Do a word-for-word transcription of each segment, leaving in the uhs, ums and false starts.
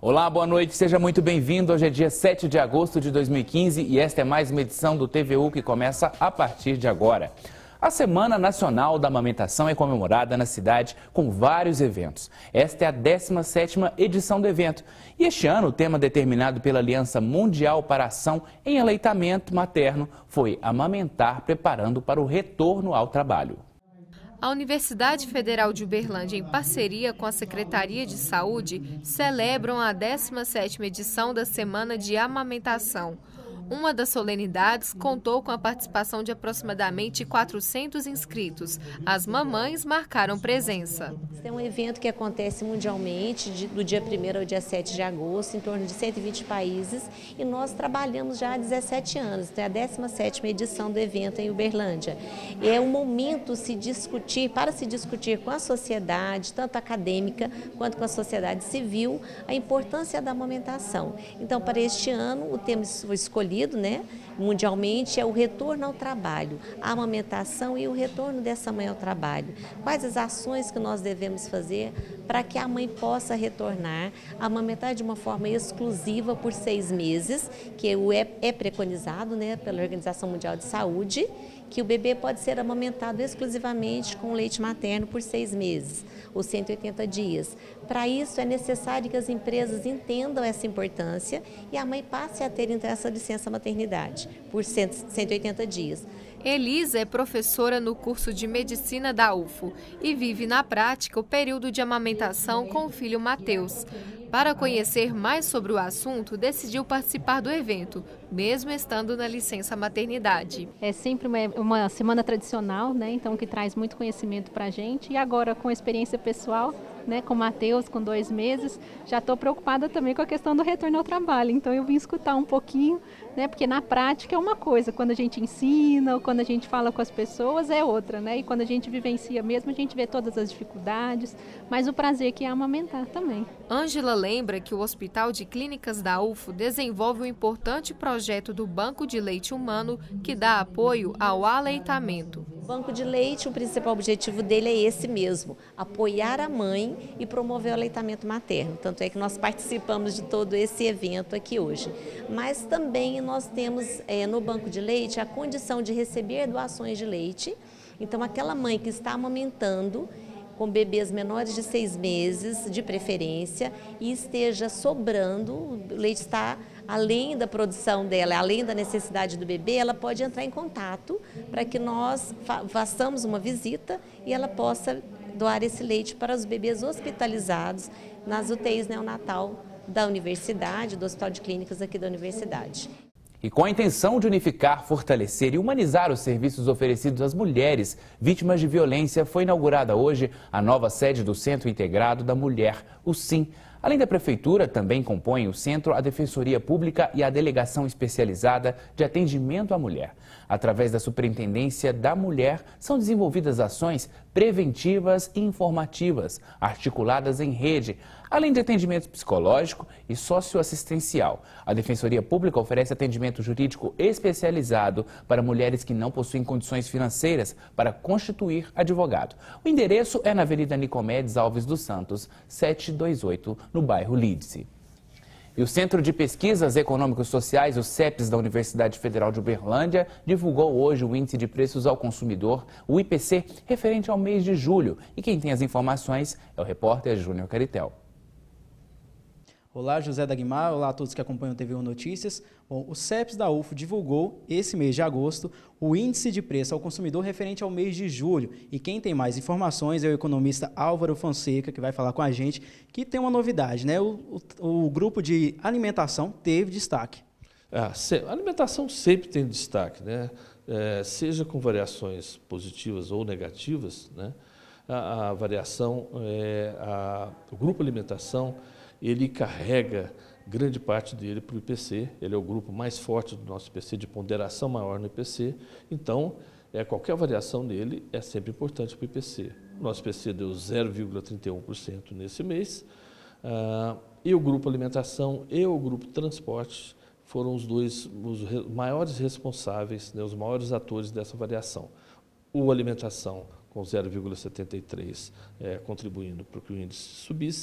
Olá, boa noite, seja muito bem-vindo. Hoje é dia sete de agosto de dois mil e quinze e esta é mais uma edição do T V U que começa a partir de agora. A Semana Nacional da Amamentação é comemorada na cidade com vários eventos. Esta é a décima sétima edição do evento. E este ano o tema determinado pela Aliança Mundial para a Ação em Aleitamento Materno foi amamentar preparando para o retorno ao trabalho. A Universidade Federal de Uberlândia, em parceria com a Secretaria de Saúde, celebram a décima sétima edição da Semana de Amamentação. Uma das solenidades contou com a participação de aproximadamente quatrocentos inscritos. As mamães marcaram presença. Esse é um evento que acontece mundialmente, de, do dia primeiro ao dia sete de agosto, em torno de cento e vinte países, e nós trabalhamos já há dezessete anos, então é a décima sétima edição do evento em Uberlândia. É um momento se discutir, para se discutir com a sociedade, tanto acadêmica quanto com a sociedade civil, a importância da amamentação. Então, para este ano, o tema foi escolhido, né, mundialmente, é o retorno ao trabalho, a amamentação e o retorno dessa mãe ao trabalho. Quais as ações que nós devemos fazer para que a mãe possa retornar a amamentar de uma forma exclusiva por seis meses, que é, é preconizado, né, pela Organização Mundial de Saúde, que o bebê pode ser amamentado exclusivamente com leite materno por seis meses, ou cento e oitenta dias. Para isso é necessário que as empresas entendam essa importância e a mãe passe a ter então essa licença maternidade por cento e oitenta dias. Elisa é professora no curso de Medicina da U F O e vive na prática o período de amamentação com o filho Matheus. Para conhecer mais sobre o assunto, decidiu participar do evento, mesmo estando na licença maternidade. É sempre uma, uma semana tradicional, né? Então que traz muito conhecimento para a gente. E agora com a experiência pessoal, né, com o Matheus, com dois meses, já estou preocupada também com a questão do retorno ao trabalho. Então eu vim escutar um pouquinho, né, porque na prática é uma coisa, quando a gente ensina ou quando a gente fala com as pessoas é outra, né? E quando a gente vivencia mesmo, a gente vê todas as dificuldades, mas o prazer que é amamentar também. Ângela lembra que o Hospital de Clínicas da U F O desenvolve um importante projeto do Banco de Leite Humano que dá apoio ao aleitamento. O Banco de Leite, o principal objetivo dele é esse mesmo, apoiar a mãe e promover o aleitamento materno. Tanto é que nós participamos de todo esse evento aqui hoje. Mas também nós temos é, no Banco de Leite a condição de receber doações de leite. Então aquela mãe que está amamentando com bebês menores de seis meses, de preferência, e esteja sobrando, o leite está além da produção dela, além da necessidade do bebê, ela pode entrar em contato para que nós fa façamos uma visita e ela possa doar esse leite para os bebês hospitalizados nas U T Is neonatal da universidade, do Hospital de Clínicas aqui da universidade. E com a intenção de unificar, fortalecer e humanizar os serviços oferecidos às mulheres vítimas de violência, foi inaugurada hoje a nova sede do Centro Integrado da Mulher, o SIM. Além da Prefeitura, também compõem o Centro a Defensoria Pública e a Delegação Especializada de Atendimento à Mulher. Através da Superintendência da Mulher, são desenvolvidas ações preventivas e informativas, articuladas em rede, além de atendimento psicológico e socioassistencial. A Defensoria Pública oferece atendimento jurídico especializado para mulheres que não possuem condições financeiras para constituir advogado. O endereço é na Avenida Nicomedes Alves dos Santos, setecentos e vinte e oito, no bairro Lídice. E o Centro de Pesquisas Econômicos Sociais, o CEPES, da Universidade Federal de Uberlândia, divulgou hoje o Índice de Preços ao Consumidor, o I P C, referente ao mês de julho. E quem tem as informações é o repórter Júnior Caritel. Olá, José Dagmar. Olá a todos que acompanham o T V U Notícias. Bom, o CEPES da U F O divulgou, esse mês de agosto, o Índice de Preço ao Consumidor referente ao mês de julho. E quem tem mais informações é o economista Álvaro Fonseca, que vai falar com a gente, que tem uma novidade, né? O, o, o grupo de alimentação teve destaque. Ah, a alimentação sempre tem destaque, né? É, seja com variações positivas ou negativas, né? A, a variação, é, a, o grupo alimentação, ele carrega grande parte dele para o I P C, ele é o grupo mais forte do nosso I P C, de ponderação maior no I P C, então é, qualquer variação dele é sempre importante para o I P C. O nosso I P C deu zero vírgula trinta e um por cento nesse mês, ah, e o grupo alimentação e o grupo transporte foram os dois os re, maiores responsáveis, né, os maiores atores dessa variação. O alimentação com zero vírgula setenta e três é, contribuindo para que o índice subisse,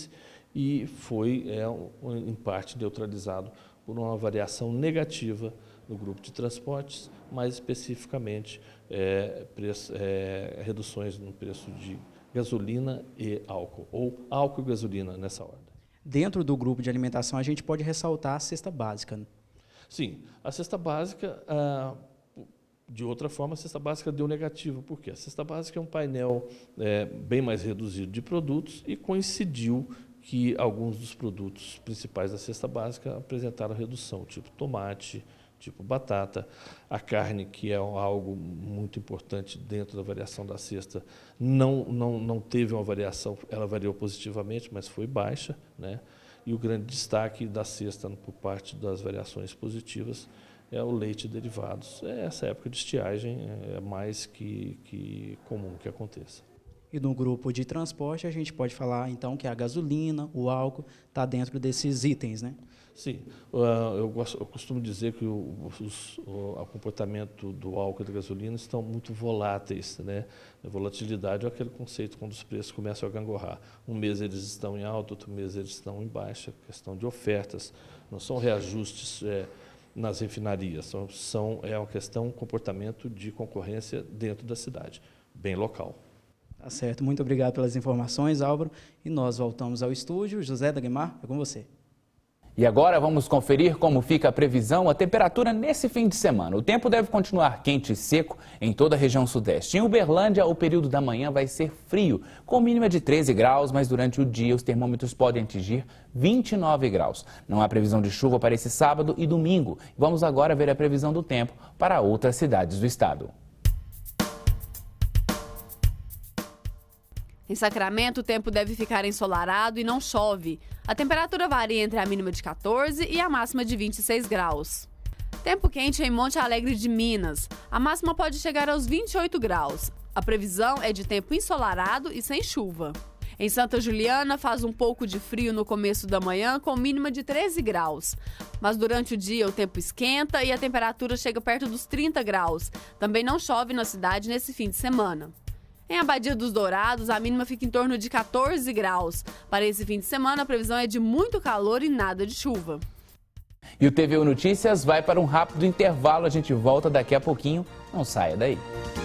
e foi, é, em parte, neutralizado por uma variação negativa no grupo de transportes, mais especificamente é, preço, é, reduções no preço de gasolina e álcool, ou álcool e gasolina nessa ordem. Dentro do grupo de alimentação, a gente pode ressaltar a cesta básica, né? Sim, a cesta básica, ah, de outra forma, a cesta básica deu negativo. Por quê? A cesta básica é um painel é, bem mais reduzido de produtos e coincidiu que alguns dos produtos principais da cesta básica apresentaram redução, tipo tomate, tipo batata. A carne, que é algo muito importante dentro da variação da cesta, não, não, não teve uma variação, ela variou positivamente, mas foi baixa, né? E o grande destaque da cesta por parte das variações positivas é o leite e derivados. Essa época de estiagem é mais que, que comum que aconteça. E no grupo de transporte, a gente pode falar, então, que a gasolina, o álcool, está dentro desses itens, né? Sim. Eu, gosto, eu costumo dizer que o, os, o, o comportamento do álcool e da gasolina estão muito voláteis, né? A volatilidade é aquele conceito quando os preços começam a gangorrar. Um mês eles estão em alta, outro mês eles estão em baixa, questão de ofertas. Não são reajustes é, nas refinarias, são, são, é uma questão, comportamento de concorrência dentro da cidade, bem local. Tá certo. Muito obrigado pelas informações, Álvaro. E nós voltamos ao estúdio. José Dagmar, é com você. E agora vamos conferir como fica a previsão, a temperatura nesse fim de semana. O tempo deve continuar quente e seco em toda a região sudeste. Em Uberlândia, o período da manhã vai ser frio, com mínima de treze graus, mas durante o dia os termômetros podem atingir vinte e nove graus. Não há previsão de chuva para esse sábado e domingo. Vamos agora ver a previsão do tempo para outras cidades do estado. Em Sacramento, o tempo deve ficar ensolarado e não chove. A temperatura varia entre a mínima de quatorze e a máxima de vinte e seis graus. Tempo quente em Monte Alegre de Minas. A máxima pode chegar aos vinte e oito graus. A previsão é de tempo ensolarado e sem chuva. Em Santa Juliana, faz um pouco de frio no começo da manhã, com mínima de treze graus. Mas durante o dia o tempo esquenta e a temperatura chega perto dos trinta graus. Também não chove na cidade nesse fim de semana. Em Abadia dos Dourados, a mínima fica em torno de quatorze graus. Para esse fim de semana, a previsão é de muito calor e nada de chuva. E o T V U Notícias vai para um rápido intervalo. A gente volta daqui a pouquinho. Não saia daí.